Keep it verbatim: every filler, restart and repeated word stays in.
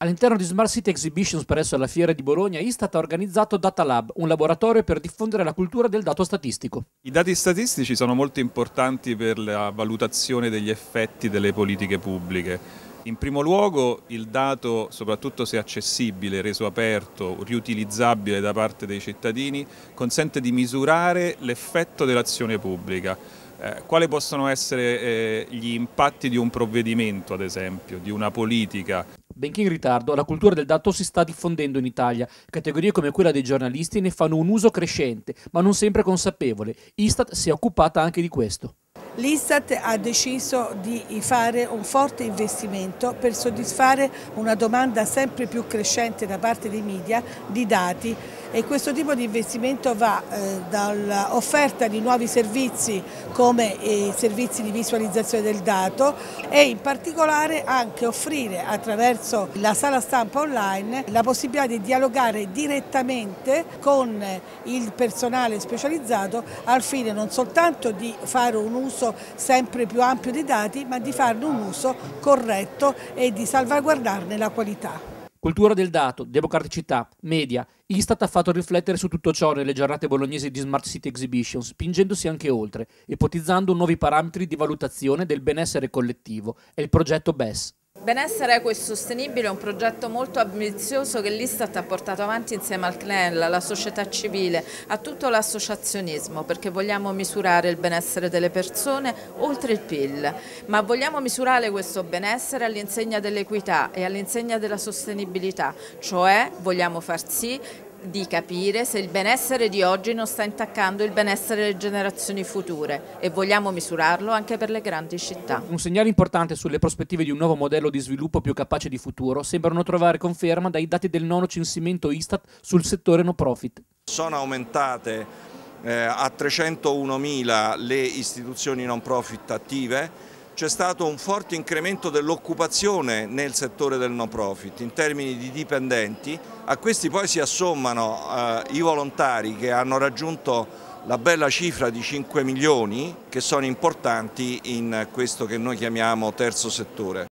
All'interno di Smart City Exhibitions presso la Fiera di Bologna, Istat ha organizzato Data Lab, un laboratorio per diffondere la cultura del dato statistico. I dati statistici sono molto importanti per la valutazione degli effetti delle politiche pubbliche. In primo luogo il dato, soprattutto se accessibile, reso aperto, riutilizzabile da parte dei cittadini, consente di misurare l'effetto dell'azione pubblica. Eh, quali possono essere eh, gli impatti di un provvedimento, ad esempio, di una politica? Benché in ritardo, la cultura del dato si sta diffondendo in Italia. Categorie come quella dei giornalisti ne fanno un uso crescente, ma non sempre consapevole. Istat si è occupata anche di questo. L'Istat ha deciso di fare un forte investimento per soddisfare una domanda sempre più crescente da parte dei media di dati, e questo tipo di investimento va eh, dall'offerta di nuovi servizi come i servizi di visualizzazione del dato, e in particolare anche offrire attraverso la sala stampa online la possibilità di dialogare direttamente con il personale specializzato al fine non soltanto di fare un uso sempre più ampio dei dati, ma di farne un uso corretto e di salvaguardarne la qualità. Cultura del dato, democraticità, media. Istat ha fatto riflettere su tutto ciò nelle giornate bolognesi di Smart City Exhibition, spingendosi anche oltre, ipotizzando nuovi parametri di valutazione del benessere collettivo. È il progetto B E S. Benessere equo e sostenibile è un progetto molto ambizioso che l'Istat ha portato avanti insieme al C N E L, alla società civile, a tutto l'associazionismo, perché vogliamo misurare il benessere delle persone oltre il P I L, ma vogliamo misurare questo benessere all'insegna dell'equità e all'insegna della sostenibilità, cioè vogliamo far sì di capire se il benessere di oggi non sta intaccando il benessere delle generazioni future, e vogliamo misurarlo anche per le grandi città. Un segnale importante sulle prospettive di un nuovo modello di sviluppo più capace di futuro sembrano trovare conferma dai dati del nono censimento Istat sul settore no profit. Sono aumentate eh, a trecentounomila le istituzioni non profit attive. C'è stato un forte incremento dell'occupazione nel settore del no profit in termini di dipendenti. A questi poi si assommano eh, i volontari, che hanno raggiunto la bella cifra di cinque milioni, che sono importanti in questo che noi chiamiamo terzo settore.